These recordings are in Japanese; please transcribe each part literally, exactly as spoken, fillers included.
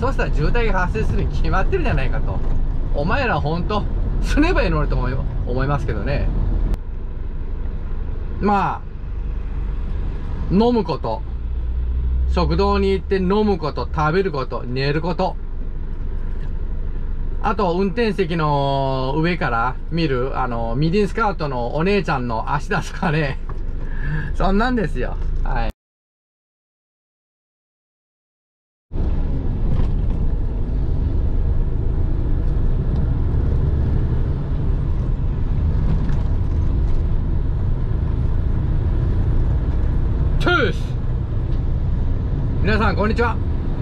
そうしたら渋滞が発生するに決まってるじゃないかと。お前らほんとすればいいのにと思い思いますけどね。まあ飲むこと、食堂に行って飲むこと、食べること、寝ること、あと運転席の上から見るあのミディスカートのお姉ちゃんの足だとかねそんなんですよ。はい。トゥース、皆さんこんにちは。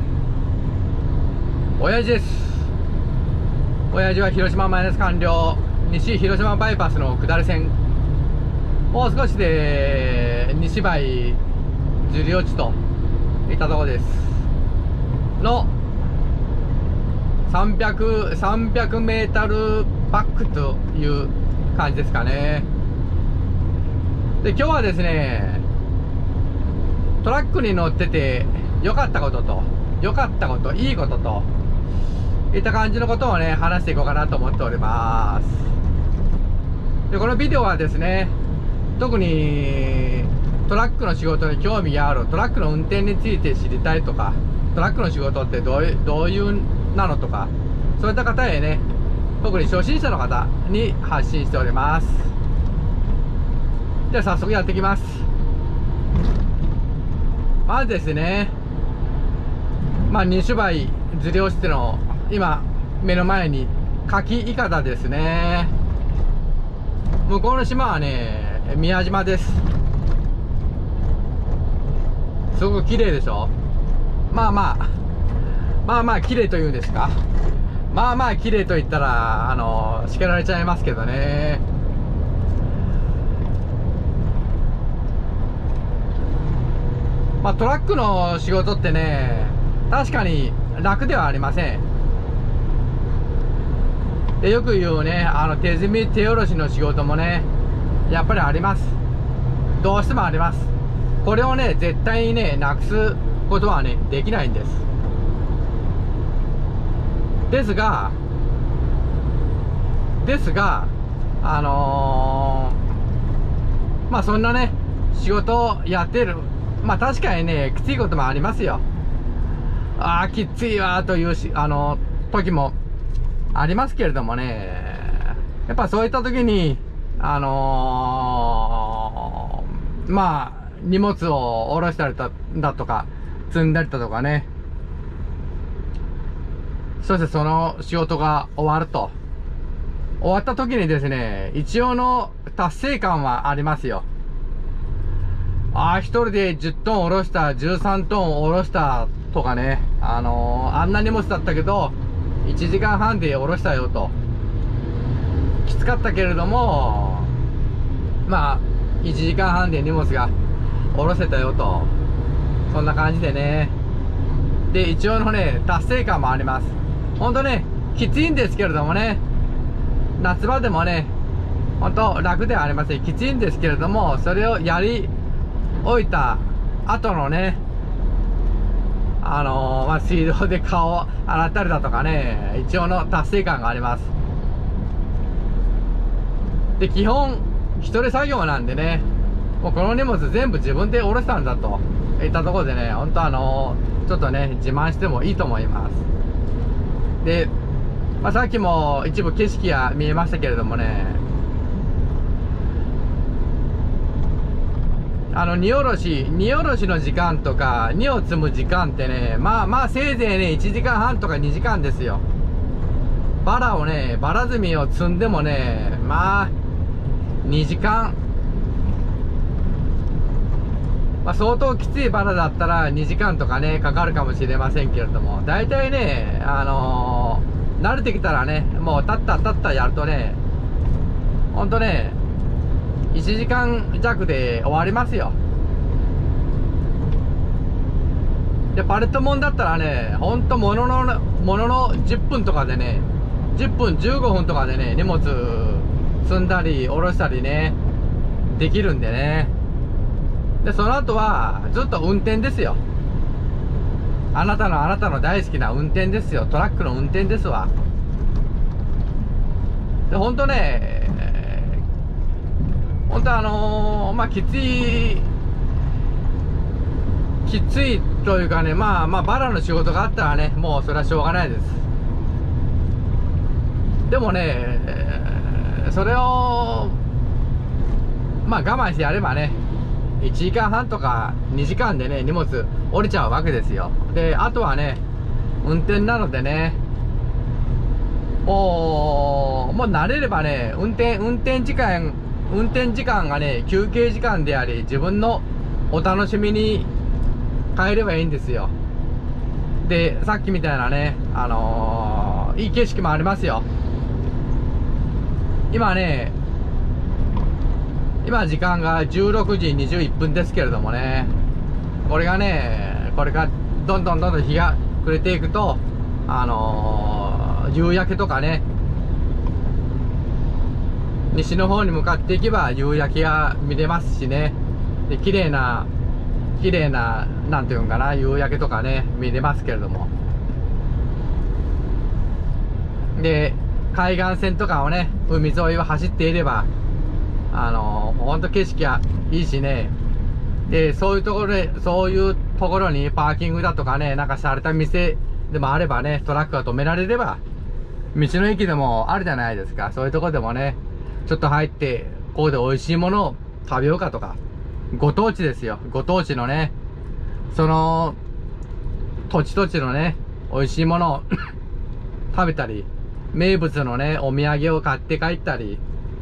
親父です。親父は広島マイナス完了、西広島バイパスの下り線、もう少しで西梅樹里落ちといったところですのさんびゃく、さんびゃくメートルバックという感じですかね。で、今日はですね、トラックに乗ってて良かったことと、良かったこと、いいことといった感じのことをね、話していこうかなと思っております。で、このビデオはですね、特にトラックの仕事に興味がある、トラックの運転について知りたいとか、トラックの仕事ってどういう、どういうなのとか、そういった方へね、特に初心者の方に発信しております。では早速やっていきます。まずですね、まあ西梅樹里落ちての今目の前に柿いかだですね。向こうの島はね、宮島です。すごく綺麗でしょ。まあまあまあまあ綺麗というんですか、まあまあ綺麗と言ったらあの叱られちゃいますけどね。まあトラックの仕事ってね、確かに楽ではありません。で、よく言うね、あの手積み手下ろしの仕事もね、やっぱりあります。どうしてもあります。これをね、絶対にね、なくすことはね、できないんです。ですが、ですが、あのー、まあそんなね、仕事をやってる、まあ確かにね、きついこともありますよ。ああ、きついわというし、あの、時もありますけれどもね、やっぱそういった時に、あのー、まあ、荷物を下ろしたりだとか、積んだりだとかね、そしてその仕事が終わると。終わった時にですね、一応の達成感はありますよ。ああ、一人でじゅっトン下ろした、じゅうさんトン下ろしたとかね、あのー、あんな荷物だったけど、いちじかんはんで下ろしたよと。きつかったけれども、まあ、いちじかんはんで荷物が下ろせたよと。そんな感じでね。で、一応のね、達成感もあります。ほんとね、きついんですけれどもね、夏場でもね、ほんと楽ではありません。きついんですけれども、それをやり終えた後のね、あのー、まあ、水道で顔を洗ったりだとかね、一応の達成感があります。で、基本、一人作業なんでね、もうこの荷物全部自分で下ろしたんだといったところでね、ほんとあのー、ちょっとね、自慢してもいいと思います。で、まあ、さっきも一部景色が見えましたけれどもね、あの荷下ろし荷下ろしの時間とか荷を積む時間ってね、まあまあせいぜいねいちじかんはんとかにじかんですよ。バラをね、バラ積みを積んでもね、まあにじかん、まあ相当きついバラだったらにじかんとかねかかるかもしれませんけれども、大体ね、あのー、慣れてきたらね、もうたったたったやるとね、ほんとねいちじかんじゃくで終わりますよ。で、パレットもんだったらね、ほんとものの、もののじゅっぷんとかでね、じゅっぷん、じゅうごふんとかでね、荷物積んだり、下ろしたりね、できるんでね。で、その後は、ずっと運転ですよ。 あなたのあなたの大好きな運転ですよ。トラックの運転ですわ。で、ほんとね、ほんとあのー、まあ、きつい、きついというかね、まあまあ、バラの仕事があったらね、もうそれはしょうがないです。でもね、それを、まあ我慢してやればね、いちじかんはんとかにじかんでね、荷物降りちゃうわけですよ。で、あとはね、運転なのでね、もう、もう慣れればね、運転、運転時間、運転時間がね、休憩時間であり、自分のお楽しみに変えればいいんですよ。で、さっきみたいなね、あのー、いい景色もありますよ。今ね、今時間がじゅうろくじにじゅういっぷんですけれどもね、これがね、これがどんどんどんどん日が暮れていくと、あのー、夕焼けとかね、西の方に向かっていけば夕焼けが見れますしね、で綺麗な綺麗ななんていうんかな、夕焼けとかね見れますけれども、で海岸線とかをね、海沿いを走っていれば、あのー、ほんと景色がいいしね、でそういうところでそういうところにパーキングだとかね、なんか洒落た店でもあればね、トラックが止められれば、道の駅でもあるじゃないですか。そういうところでもね、ちょっと入ってここで美味しいものを食べようかとか、ご当地ですよ、ご当地のね、その土地土地のね美味しいものを食べたり、名物のねお土産を買って帰ったり、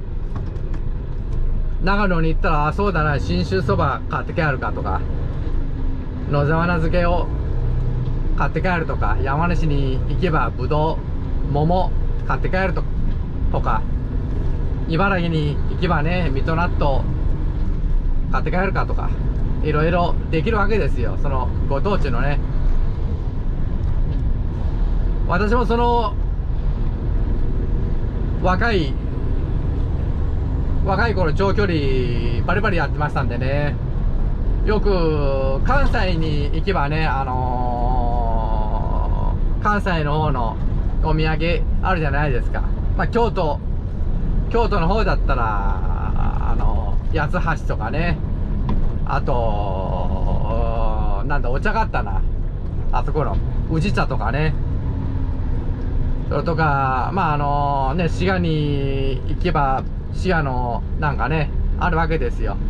長野に行ったら、あ、そうだな、信州そば買って帰るかとか、野沢菜漬けを買って帰るとか、山梨に行けばぶどう、桃買って帰るととか、茨城に行けばね水戸納豆買って帰るかとか、いろいろできるわけですよ、そのご当地のね。私もその若い若い頃長距離バリバリやってましたんでね、よく関西に行けばね、あのー、関西の方のお土産あるじゃないですか。まあ京都京都の方だったら、あの八つ橋とかね、あとなんだお茶があったな、あそこの宇治茶とかね、それとか、まああのね、滋賀に行けば滋賀のなんかねあるわけですよ。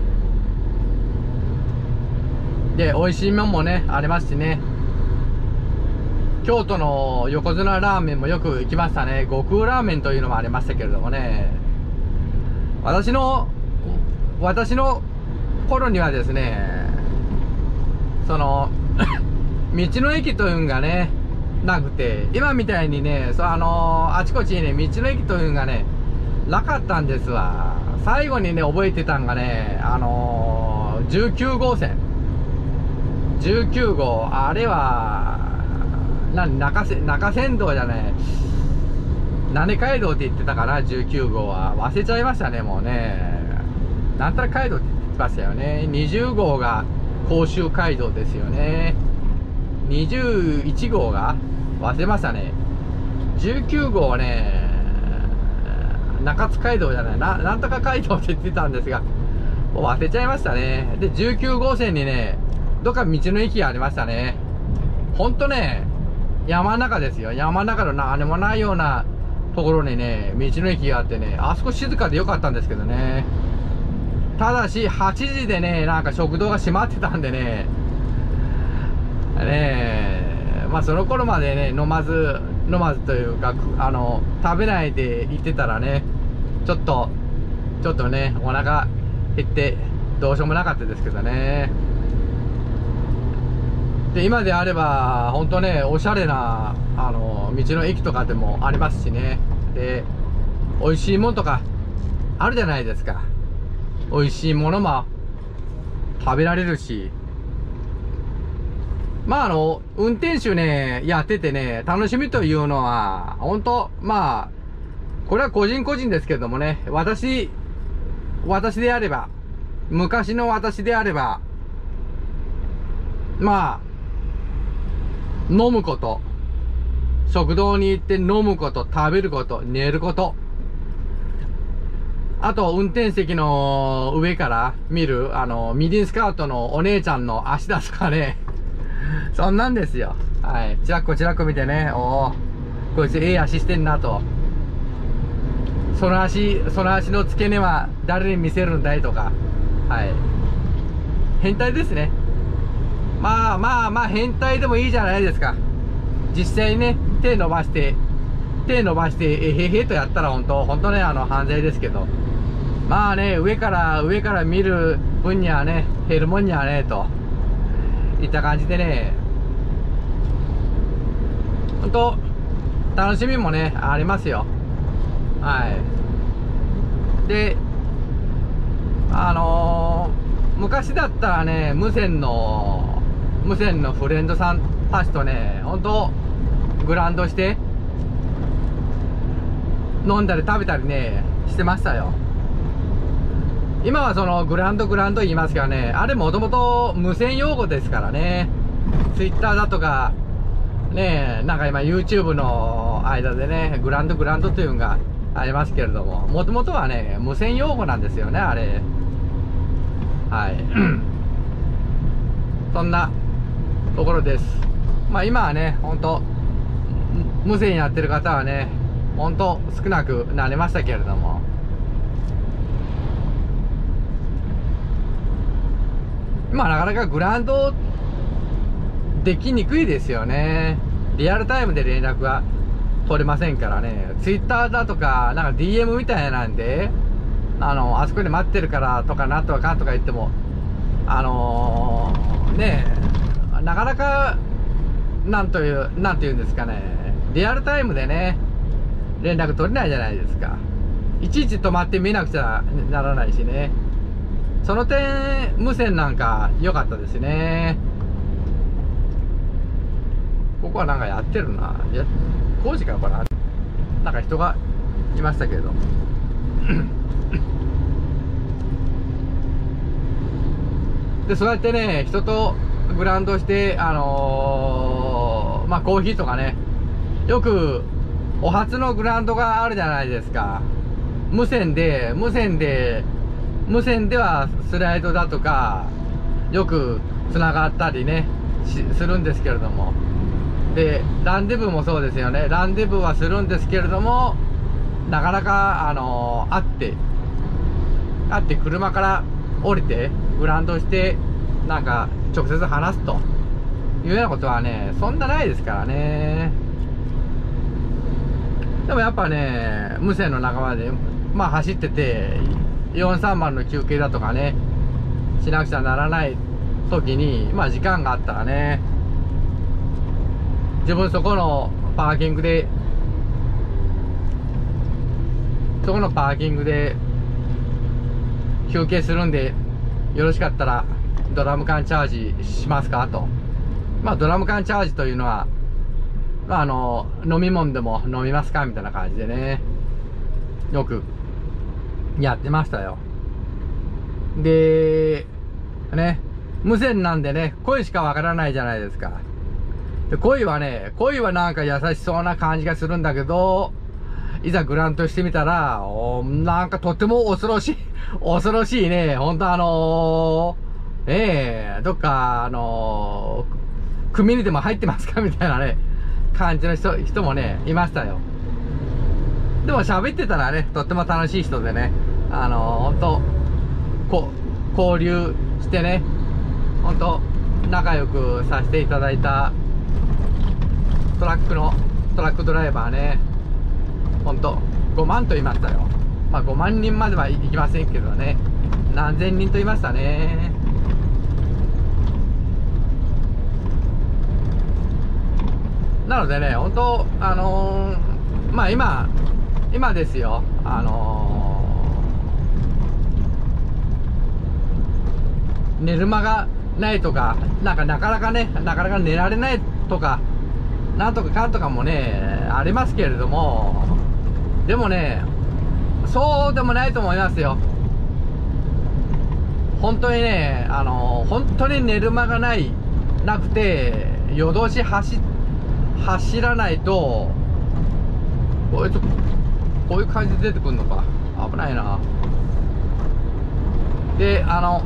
で美味しいもんもねありますしね、京都の横綱ラーメンもよく行きましたね。悟空ラーメンというのもありましたけれどもね、私の私の頃にはですね、その道の駅というのがねなくて、今みたいにね、そうあのー、あちこちにね道の駅というのがねなかったんですわ。最後にね覚えてたんがね、あのー、じゅうきゅうごうせんじゅうきゅうごう、あれは何、中せ中山道じゃない、何街道って言ってたかな、じゅうきゅうごうは忘れちゃいましたね。もうね、なんたら街道って言ってましたよね。にじゅうごうが甲州街道ですよね。にじゅういちごうが忘れましたね。じゅうきゅうごうはね、中津街道じゃないな、なんとか街道って言ってたんですが、もう忘れちゃいましたね。でじゅうきゅうごうせんにね、どっか道の駅がありましたね。ほんとね、山の中ですよ。山の中の何もないようなところにね道の駅があってね、あそこ静かでよかったんですけどね。ただしはちじでね、なんか食堂が閉まってたんでね、ねえ、まあその頃までね飲まず飲まずというか、あの食べないで行ってたらね、ちょっとちょっとねお腹減ってどうしようもなかったですけどね。で今であれば本当ね、おしゃれなあの道の駅とかでもありますしね。で美味しいものとかあるじゃないですか。美味しいものも食べられるし、まああの運転手ねやっててね、楽しみというのは本当、まあこれは個人個人ですけどもね、私私であれば、昔の私であれば、まあ飲むこと。食堂に行って飲むこと、食べること、寝ること。あと、運転席の上から見る、あの、ミディスカートのお姉ちゃんの足だとかね。そんなんですよ。はい。ちらっこちらっこ見てね、おー、こいつええ足してんなと。その足、その足の付け根は誰に見せるんだいとか。はい。変態ですね。まあまあまあ、変態でもいいじゃないですか。実際ね、手伸ばして、手伸ばして、えへへとやったら本当、本当ね、あの、犯罪ですけど。まあね、上から、上から見る分にはね、減るもんにはね、といった感じでね、本当、楽しみもね、ありますよ。はい。で、あのー、昔だったらね、無線の、無線のフレンドさんたちとね、本当グラウンドして、飲んだり食べたりね、してましたよ。今はそのグラウンドグラウンド言いますからね、あれもともと無線用語ですからね。ツイッターだとか、ねえ、なんか今 YouTube の間でね、グラウンドグラウンドというのがありますけれども、もともとはね、無線用語なんですよね、あれ。はい。そんなところです。まあ今はね、ほんと、無線やってる方はね、ほんと少なくなりましたけれども、今なかなかグラウンドできにくいですよね。リアルタイムで連絡が取れませんからね。ツイッターだとか、なんか ディーエム みたいなんで、あの、あそこで待ってるからとかなんとかかんとか言っても、あのー、ねえ、なかなか、なんという、なんていうんですかね、リアルタイムでね、連絡取れないじゃないですか。いちいち止まって見なくちゃならないしね。その点、無線なんか良かったですね。ここはなんかやってるな。や、工事かこれ。なんか人がいましたけど。で、そうやってね、人とグラウンドして、あのー、まあ、コーヒーとかね、よく、お初のグラウンドがあるじゃないですか。無線で、無線で、無線ではスライドだとか、よく繋がったりね、しするんですけれども。で、ランデブーもそうですよね。ランデブーはするんですけれども、なかなか、あのー、会って、会って車から降りて、グラウンドして、なんか、直接話すというようなことはね、そんなないですからね。でもやっぱね、無線の仲間で、まあ走ってて、よんさんまるの休憩だとかね、しなくちゃならない時に、まあ時間があったらね、自分そこのパーキングで、そこのパーキングで休憩するんで、よろしかったらドラム缶チャージしますかと。まあドラム缶チャージというのは、まああの、飲み物でも飲みますかみたいな感じでね、よくやってましたよ。で、ね、無線なんでね、声しかわからないじゃないですか。で、声はね、声はなんか優しそうな感じがするんだけど、いざグラウンドしてみたら、おなんかとっても恐ろしい、恐ろしいね、ほんとあのー、ええ、どっか、あのー、組にでも入ってますかみたいなね、感じの人、人もね、いましたよ。でも喋ってたらね、とっても楽しい人でね、あのー、ほんと、こ、交流してね、ほんと、仲良くさせていただいた、トラックの、トラックドライバーね、ほんと、ごまんと言いましたよ。まあごまんにんまではいきませんけどね、何千人と言いましたね。なのでね、ほんと、あのー、まあ今、今ですよ、あのー、寝る間がないとか、なんかなかなかね、なかなか寝られないとか、なんとかかんとかもね、ありますけれども、でもね、そうでもないと思いますよ。本当にね、あのー、本当に寝る間がない、なくて、夜通し走、 走らないと、こういうとこういう感じで出てくるのか。危ないな。で、あの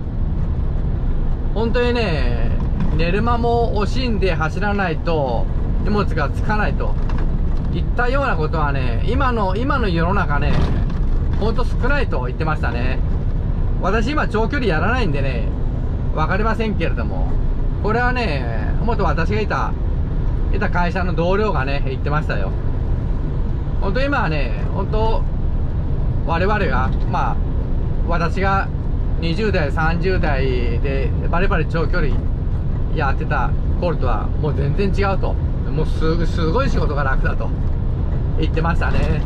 本当にね、寝る間も惜しんで走らないと荷物がつかないといったようなことはね、今の今の世の中ね、ほんと少ないと言ってましたね。私今長距離やらないんでね、わかりませんけれども、これはね、元私がいたいた会社の同僚がね言ってましたよ。本当今はね、本当我々が、まあ私がにじゅう代さんじゅう代でバリバリ長距離やってた頃とはもう全然違うと、もうすすごい仕事が楽だと言ってましたね。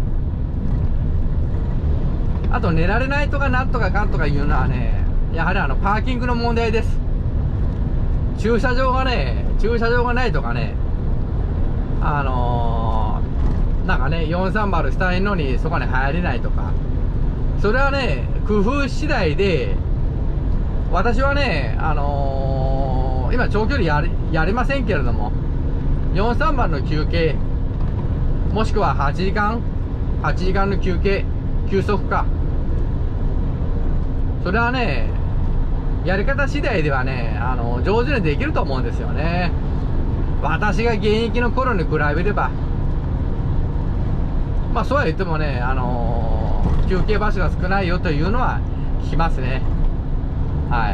あと寝られないとかなんとかかんとかいうのはね、やはりあのパーキングの問題です。駐車場がね駐車場がないとかね、あのー、なんかねよんさんまるしたいのにそこに入れないとか、それはね工夫次第で、私はねあのー、今長距離やりやりませんけれども、よんさんまるの休憩もしくははちじかんはちじかんの休憩休息か、それはねやり方次第ではね、あの上手にできると思うんですよね。私が現役の頃に比べれば、まあそうは言ってもね、あのー、休憩場所が少ないよというのは聞きますね。はい。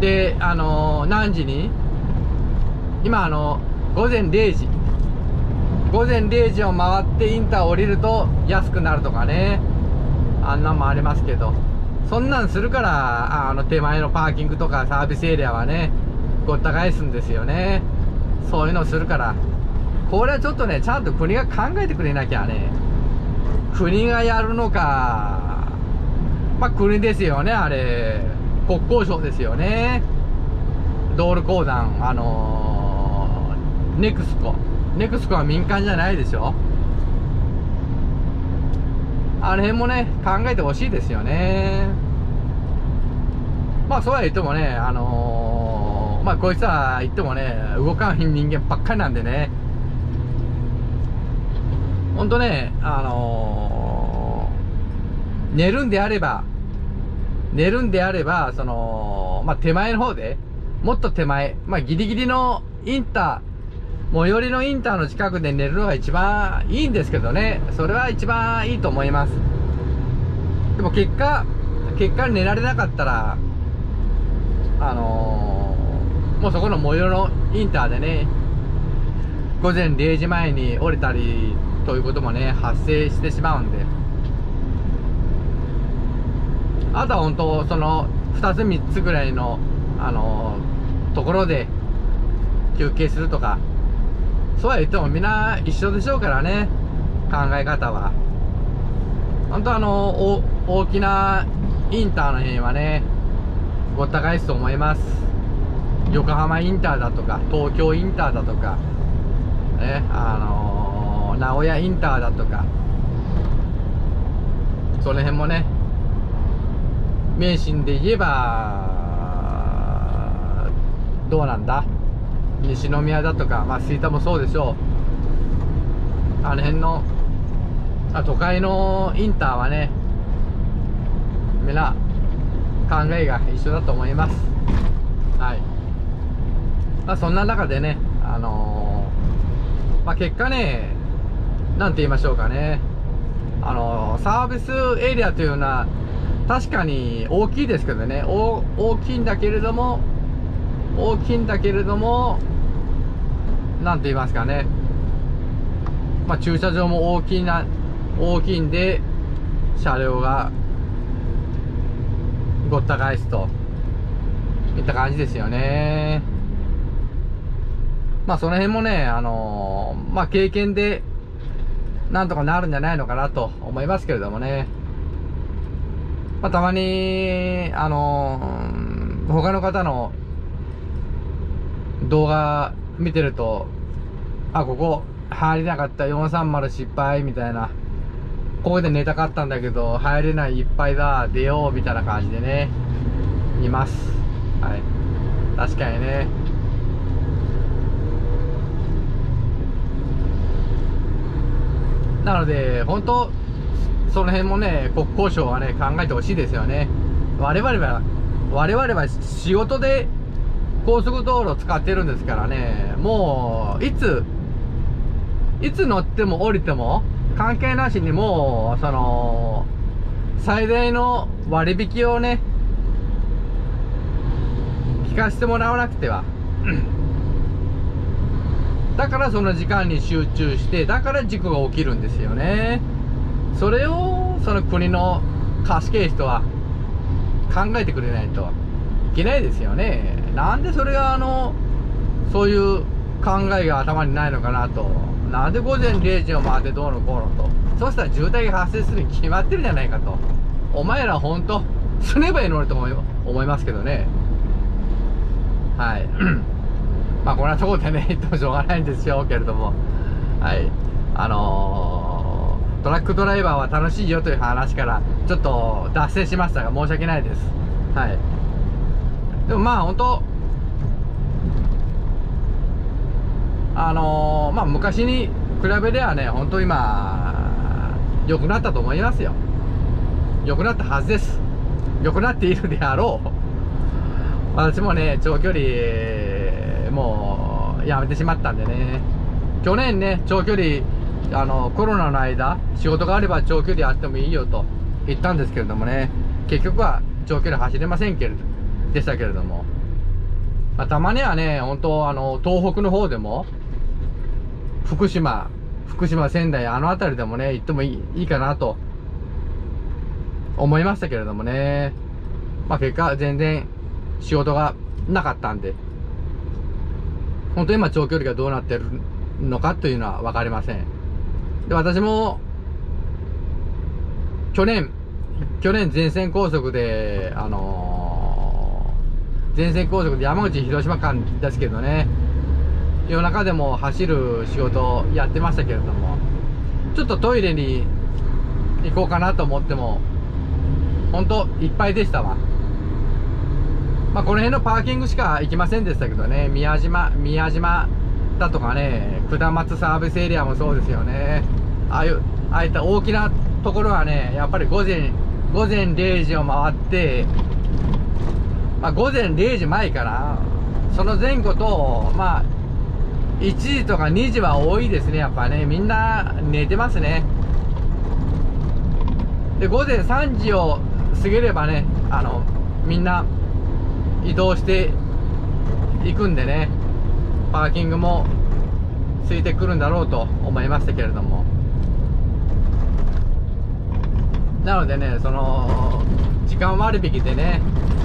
で、あのー、何時に今あのごぜんれいじごぜんれいじを回ってインター降りると安くなるとかね、あんなんもありますけど、そんなんするからあの手前のパーキングとかサービスエリアはねごった返すんですよね。そういうのをするから、これはちょっとねちゃんと国が考えてくれなきゃね。国がやるのか、まあ国ですよね、あれ国交省ですよね。道路公団、あのー、ネクスコネクスコは民間じゃないでしょ。あの辺もね考えてほしいですよね。まあそうは言ってもね、あのー、まあこいつは言ってもね動かん人間ばっかりなんでね、ほんとね、あのー、寝るんであれば寝るんであればそのまあ手前の方で、もっと手前、まあギリギリのインター最寄りのインターの近くで寝るのが一番いいんですけどね、それは一番いいと思います。でも結果結果寝られなかったら、あのー、もうそこの最寄りのインターでねごぜんれいじまえに降りたりということもね発生してしまうんで、あとは本当そのふたつみっつぐらいの、あのー、ところで休憩するとか、そうは言ってもみんな一緒でしょうからね、考え方は。本当あの大きなインターの辺はねごった返すと思います。横浜インターだとか東京インターだとかね、あのー、名古屋インターだとか、その辺もね名神で言えばどうなんだ、西宮だとか、まあ吹田もそうでしょう。あの辺のあ都会のインターはねみんな考えが一緒だと思います。はい。まあそんな中でね、あのー、まあ結果ね、なんて言いましょうかね、あのー、サービスエリアというのは確かに大きいですけどね、お大きいんだけれども大きいんだけれどもなんて言いますかね、まあ駐車場も大きいな大きいんで車両がごった返すといった感じですよね。まあその辺もね、あのー、まあ経験でなんとかなるんじゃないのかなと思いますけれどもね。まあたまにあのー、他の方の動画見てると、あ、ここ入れなかったよんさんまる失敗みたいな、ここで寝たかったんだけど入れないいっぱいだ出ようみたいな感じでねいます。はい、確かにね、 なので本当その辺もね、国交省はね考えてほしいですよね。我々は我々は仕事で高速道路を使ってるんですからね、もういついつ乗っても降りても関係なしに、もうその最大の割引をね聞かせてもらわなくてはだからその時間に集中して、だから事故が起きるんですよね。それをその国の賢い人は考えてくれないといけないですよね。なんでそれがあのそういう考えが頭にないのかなと。なんでごぜんれいじを回ってどうのこうのと。そうしたら渋滞が発生するに決まってるじゃないかと。お前らほんとすればいいのにと思い思いますけどね。はいまあこんなところでね言ってもしょうがないんですよけれども、はいあのー、トラックドライバーは楽しいよという話からちょっと脱線しましたが申し訳ないです。はいでもまあ本当あのー、まあ昔に比べればね、本当今良くなったと思いますよ。良くなったはずです。良くなっているであろう。私もね長距離もうやめてしまったんでね。去年ね長距離あのコロナの間仕事があれば長距離あってもいいよと言ったんですけれどもね、結局は長距離走れませんけれどでしたけれども、まあ、たまにはね本当あの東北の方でも福島福島仙台あの辺りでもね行ってもいい、いいかなと思いましたけれどもね、まあ結果全然仕事がなかったんで、本当に今長距離がどうなってるのかというのは分かりません。で私も去年去年全線高速であのー、全線高速で山口広島間ですけどね、夜中でも走る仕事をやってましたけれども、ちょっとトイレに行こうかなと思っても本当いっぱいでしたわ。まあこの辺のパーキングしか行きませんでしたけどね、宮島宮島だとかね、下松サービスエリアもそうですよね。ああいうああいった大きなところはねやっぱり午前午前れいじを回って、まあ午前れいじまえかな、その前後とまあいちじとかにじは多いですね。やっぱねみんな寝てますね。で午前さんじを過ぎればねあのみんな移動していくんでね、パーキングも空いてくるんだろうと思いましたけれども、なのでねその時間割引でね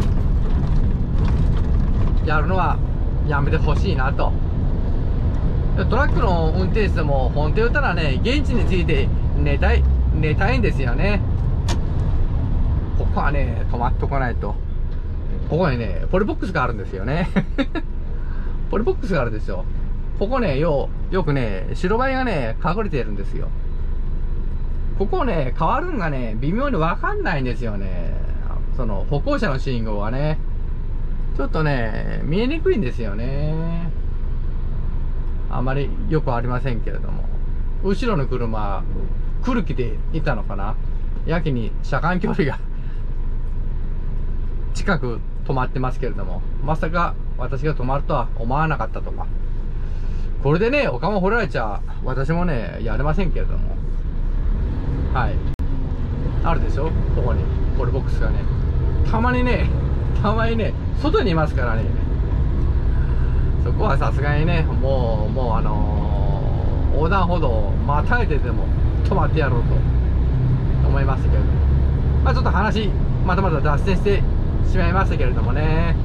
やるのはやめてほしいなと。トラックの運転手でも本当言ったらね現地について寝たい寝たいんですよね。ここはね止まっとかないと。ここにねポリボックスがあるんですよねポリボックスがあるんですよ。ここねよよくね白バイがね隠れてるんですよ。ここね変わるんがね微妙に分かんないんですよね。その歩行者の信号がねちょっとね見えにくいんですよね。あまりよくありませんけれども、後ろの車来る気でいたのかな、やけに車間距離が近く止まってますけれども、まさか私が止まるとは思わなかったとか、これでねお釜掘られちゃ私もねやれませんけれども、はいあるでしょここにポリボックスがね。たまにねたまにね外にいますからね、そこはさすがにねもうもうあのー、横断歩道をまたいででも止まってやろうと思いましたけれども、まあちょっと話またまた脱線してしまいましたけれどもね、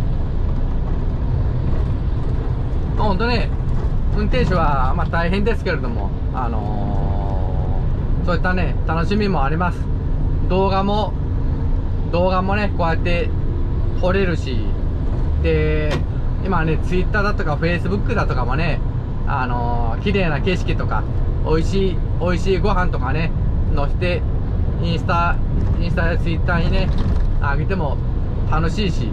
まあ、ほんとね運転手はまあ大変ですけれども、あのー、そういったね楽しみもあります。動画も動画もねこうやって撮れるし、で今ねツイッターだとかフェイスブックだとかもねあのー、綺麗な景色とか美味しい美味しいご飯とかね載せてインスタインスタやツイッターにね上げても楽しいし、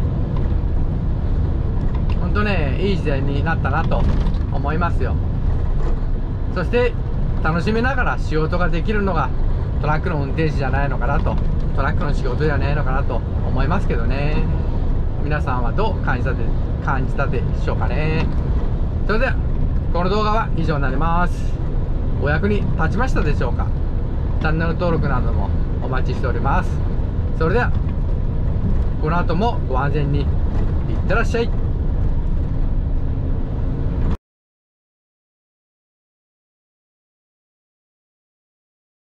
ほんとねいい時代になったなと思いますよ。そして楽しみながら仕事ができるのがトラックの運転手じゃないのかなと、トラックの仕事じゃないのかなと思いますけどね。皆さんはどう感じたで感じたでしょうかね。それではこの動画は以上になります。お役に立ちましたでしょうか。チャンネル登録などもお待ちしております。それではこの後もご安全にいってらっしゃい。